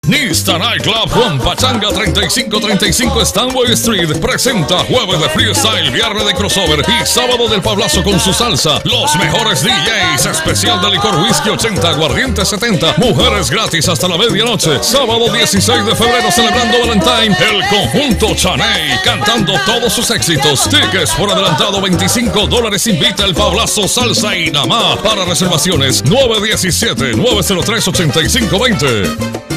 Nista Nightclub Juan Pachanga 3535 Stanway Street presenta jueves de freestyle, viernes de crossover y sábado del Pablazo con su salsa. Los mejores DJs, especial de licor whisky 80, aguardiente 70, mujeres gratis hasta la medianoche. Sábado 16 de febrero celebrando Valentine, el conjunto Chaney cantando todos sus éxitos. Tickets por adelantado $25. Invita el Pablazo Salsa y Namá. Para reservaciones 917-903-8520.